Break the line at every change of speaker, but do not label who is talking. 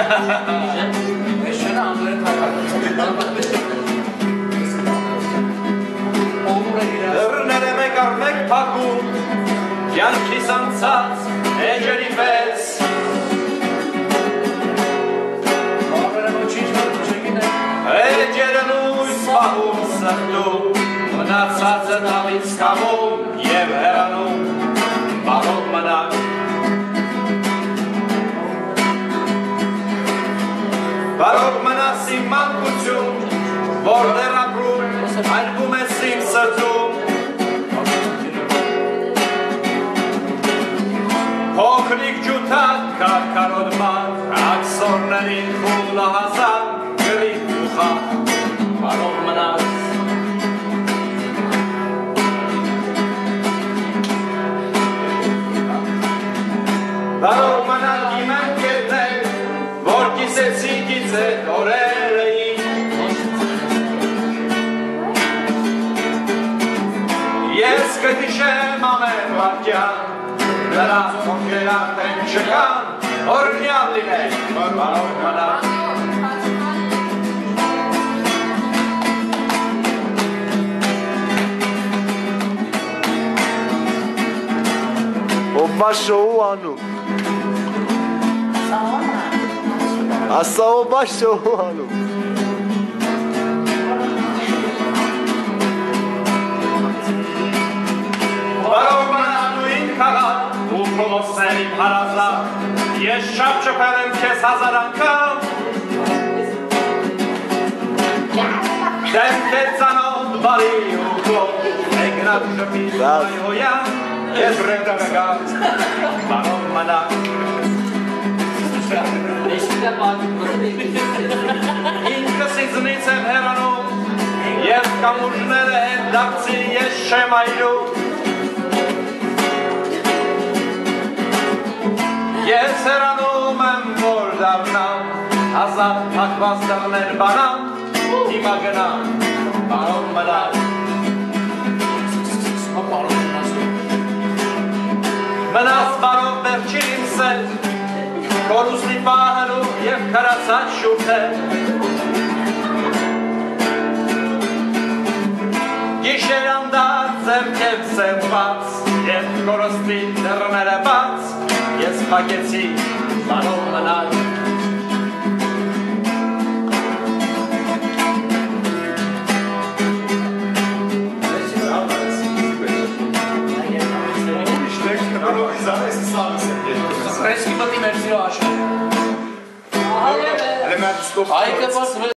Դռներ է մեկ առ մեկ փակում, կյանքիս անցած էջերի պես Էջերը լույս պահում սրտում, մնացածը նավից կամում և հեռանում, բարով մնակ Բարով մնաս իմ մանկություն, որտեղ ապրում, այրվում ես իմ սրտում Փոքրիկ ջութակ կարկարոդման, աքսորներին խուլահազան, գրիտ ուխան, բարով մնաս Բարով մնակ իմ ընկերներ, որ կիսեցի գիծետ օրերը իմ Ես կտիշեմ ամեն վարկյան, նրանց ովքեր արդեն չկան, օրհնյալ լինեք, բարով մնաք
Ով մաշոու անում Ասա ով մաշոու անում
Բարով մնան ու ինք հաղան ու փողոցներ իմ հարազատ Ես շապ չպել եմ քեզ հազար անգամ Դեմքեր ծանոտ բարի ու գոտ Էգնատ շպիտ այհոյան Ես ռեգրգամ Բարով մնան Ինքս իզնից եմ հեռանում Եվ կամուրջները հետ դակցի ես շեմ այրում Ես հեռանում եմ որ դառնամ Հազար թակված դռներ բանամ Հիմա գնամ Բարով մնան Մնաս բարով վերջին իմ սեր Կորուսնի պահանու և քարացած շուրթեր Գիշեր անդար ձեռքև սեմված Եվ կորուսնի դռները բաց Ես փակեցի բարով մնալ
Hayır,